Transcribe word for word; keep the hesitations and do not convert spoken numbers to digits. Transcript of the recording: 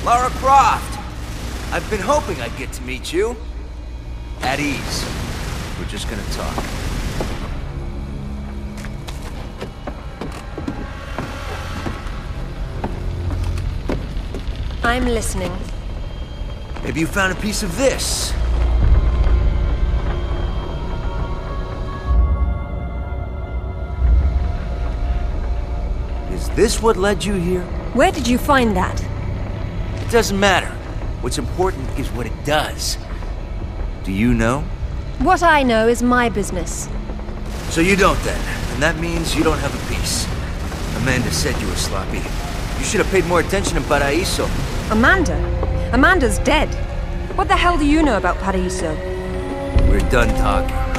Lara Croft! I've been hoping I'd get to meet you. At ease. We're just gonna talk. I'm listening. Maybe you found a piece of this. Is this what led you here? Where did you find that? It doesn't matter. What's important is what it does. Do you know? What I know is my business. So you don't then, and that means you don't have a piece. Amanda said you were sloppy. You should have paid more attention in Paraíso. Amanda? Amanda's dead. What the hell do you know about Paraíso? We're done talking.